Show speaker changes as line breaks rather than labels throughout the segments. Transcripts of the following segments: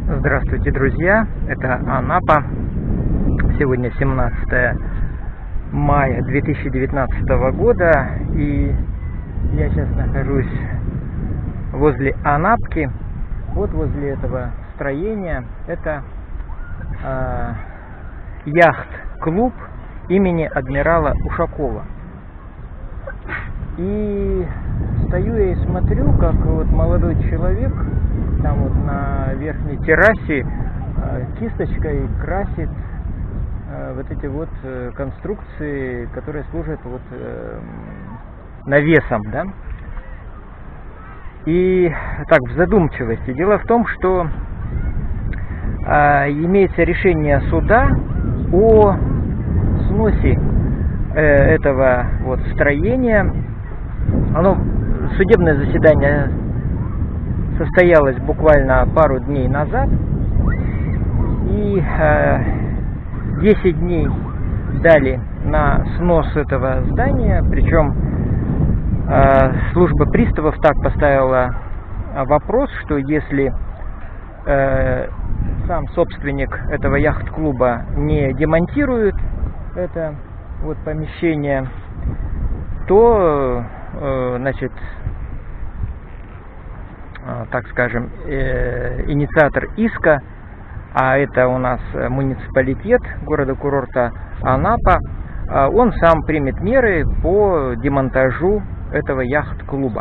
Здравствуйте, друзья! Это Анапа. Сегодня 17 мая 2019 года, и я сейчас нахожусь возле Анапки. Вот возле этого строения. Это яхт-клуб имени адмирала Ушакова. И стою я и смотрю, как вот молодой человек там вот на верхней террасе кисточкой красит вот эти вот конструкции, которые служат вот навесом, да? И так, в задумчивости. Дело в том, что имеется решение суда о сносе этого вот строения. Судебное заседание состоялось буквально пару дней назад, и 10 дней дали на снос этого здания, причем служба приставов так поставила вопрос, что если сам собственник этого яхт-клуба не демонтирует это вот помещение, то значит, так скажем, инициатор иска, а это у нас муниципалитет города-курорта Анапа, он сам примет меры по демонтажу этого яхт-клуба.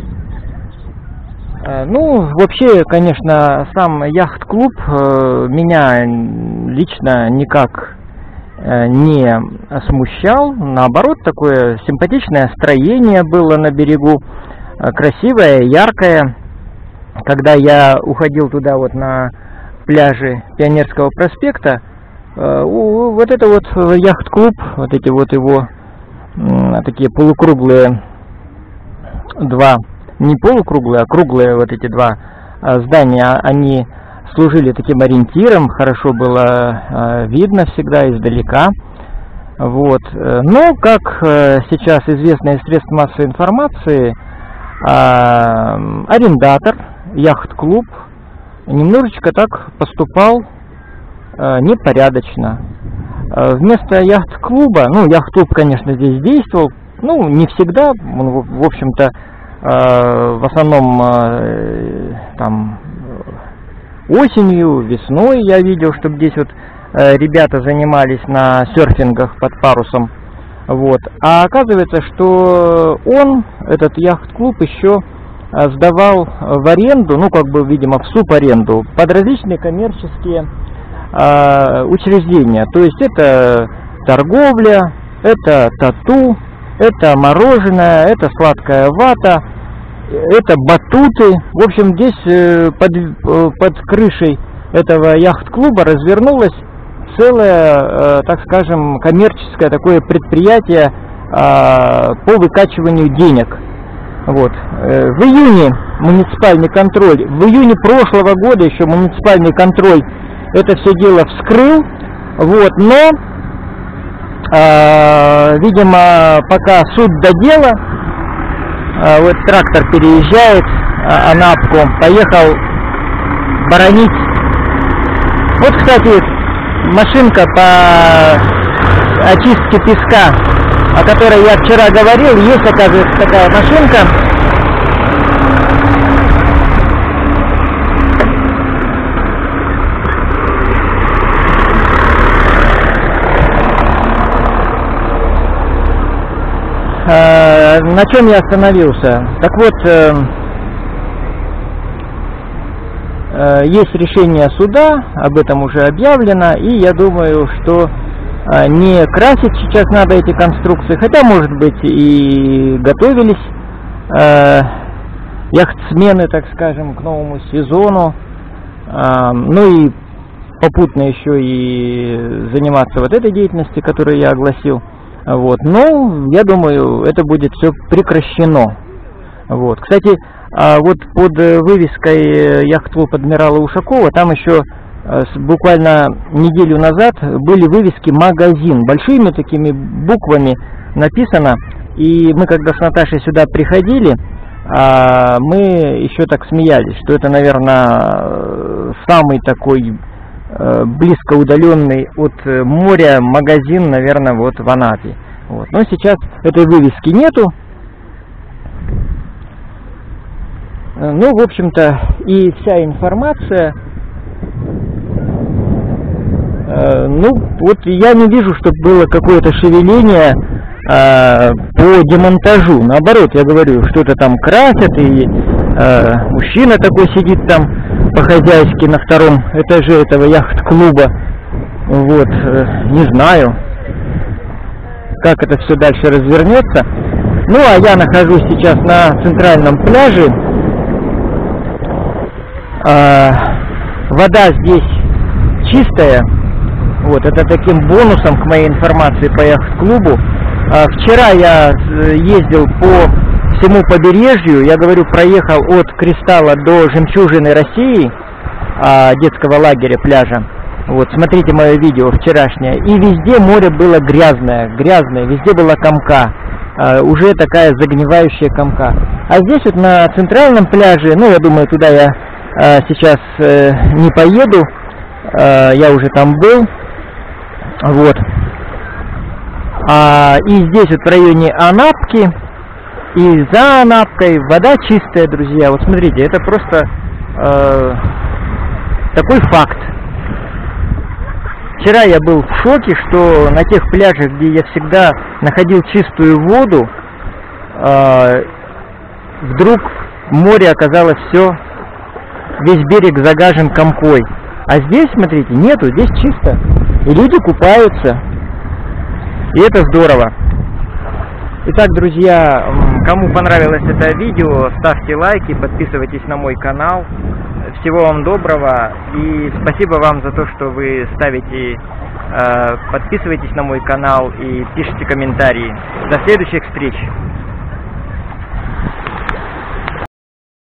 Ну, вообще, конечно, сам яхт-клуб меня лично никак не смущал. Наоборот, такое симпатичное строение было на берегу, красивое, яркое. Когда я уходил туда вот на пляже Пионерского проспекта, вот это вот яхт-клуб, вот эти вот его такие полукруглые два, не полукруглые, а круглые вот эти два здания, они служили таким ориентиром, хорошо было видно всегда издалека. Вот. Но, как сейчас известно из средств массовой информации, арендатор, яхт-клуб, немножечко так поступал непорядочно. Вместо яхт-клуба, ну, яхт-клуб, конечно, здесь действовал, ну, не всегда, в общем-то, в основном там осенью, весной я видел, что здесь вот ребята занимались на серфингах под парусом. Вот. А оказывается, что он, этот яхт-клуб, еще сдавал в аренду, ну, как бы, видимо, в субаренду под различные коммерческие учреждения. То есть это торговля, это тату, это мороженое, это сладкая вата, это батуты. В общем, здесь под крышей этого яхт-клуба развернулось целое, так скажем, коммерческое такое предприятие по выкачиванию денег. Вот. В июне муниципальный контроль, в июне прошлого года еще муниципальный контроль это все дело вскрыл. Вот. Но, видимо, пока суд до дела, вот трактор переезжает Анапку, поехал боронить. Вот, кстати, машинка по очистке песка, о которой я вчера говорил, есть, оказывается, такая машинка. На чем я остановился? Так вот, есть решение суда, об этом уже объявлено, и я думаю, что не красить сейчас надо эти конструкции, хотя, может быть, и готовились яхтсмены, так скажем, к новому сезону, ну и попутно еще и заниматься вот этой деятельностью, которую я огласил. Вот. Но я думаю, это будет все прекращено. Вот. Кстати, вот под вывеской яхт-клуб адмирала Ушакова, там еще буквально неделю назад были вывески «Магазин». Большими такими буквами написано. И мы, когда с Наташей сюда приходили, мы еще так смеялись, что это, наверное, самый такой близко удаленный от моря магазин, наверное, вот в Анапе. Вот. Но сейчас этой вывески нету. Ну, в общем-то, и вся информация. Ну, вот я не вижу, чтобы было какое-то шевеление по демонтажу. Наоборот, я говорю, что-то там красят, и мужчина такой сидит там по-хозяйски на втором этаже этого яхт-клуба. Вот, не знаю, как это все дальше развернется. Ну, а я нахожусь сейчас на центральном пляже. Вода здесь чистая. Вот, это таким бонусом к моей информации по яхт-клубу. Вчера я ездил по всему побережью, я говорю, проехал от Кристалла до Жемчужины России, детского лагеря, пляжа. Вот, смотрите мое видео вчерашнее. И везде море было грязное, везде была комка, уже такая загнивающая комка. А здесь вот на центральном пляже, ну, я думаю, туда я сейчас не поеду, я уже там был. Вот. И здесь вот в районе Анапки и за Анапкой вода чистая, друзья. Вот смотрите, это просто такой факт. Вчера я был в шоке, что на тех пляжах, где я всегда находил чистую воду, вдруг море оказалось все, весь берег загажен комкой. А здесь, смотрите, нету, здесь чисто. И люди купаются. И это здорово. Итак, друзья, кому понравилось это видео, ставьте лайки, подписывайтесь на мой канал. Всего вам доброго. И спасибо вам за то, что вы подписываетесь на мой канал и пишите комментарии. До следующих встреч.